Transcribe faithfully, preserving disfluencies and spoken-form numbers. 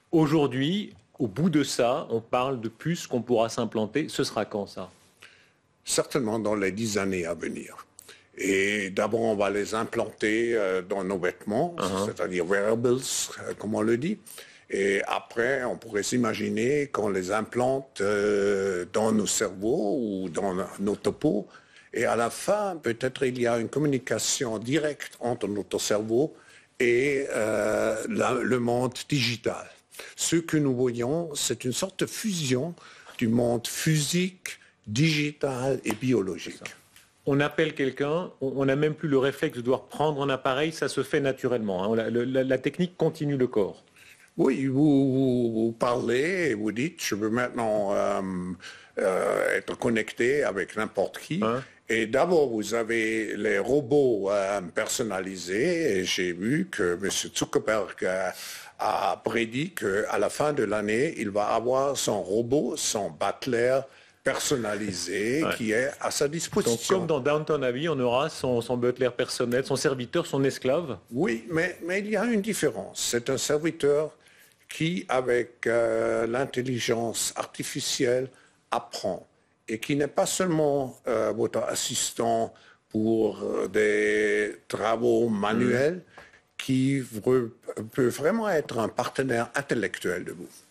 Aujourd'hui, au bout de ça, on parle de puces qu'on pourra s'implanter. Ce sera quand ça? Certainement dans les dix années à venir. Et d'abord, on va les implanter euh, dans nos vêtements, uh-huh. c'est-à-dire wearables, euh, comme on le dit. Et après, on pourrait s'imaginer qu'on les implante euh, dans nos cerveaux ou dans nos topos. Et à la fin, peut-être il y a une communication directe entre notre cerveau et euh, la, le monde digital. Ce que nous voyons, c'est une sorte de fusion du monde physique, digital et biologique. On appelle quelqu'un, on n'a même plus le réflexe de devoir prendre un appareil, ça se fait naturellement. Hein. La, la, la technique continue le corps. Oui, vous, vous, vous parlez et vous dites, je veux maintenant euh, euh, être connecté avec n'importe qui. Hein? Et d'abord, vous avez les robots euh, personnalisés. Et j'ai vu que M. Zuckerberg euh, a prédit qu'à la fin de l'année, il va avoir son robot, son butler personnalisé, ouais. qui est à sa disposition. Donc, comme dans Downton Abbey, on aura son, son butler personnel, son serviteur, son esclave. Oui, mais, mais il y a une différence. C'est un serviteur qui, avec euh, l'intelligence artificielle, apprend et qui n'est pas seulement euh, votre assistant pour euh, des travaux manuels, mmh. qui peut vraiment être un partenaire intellectuel de vous.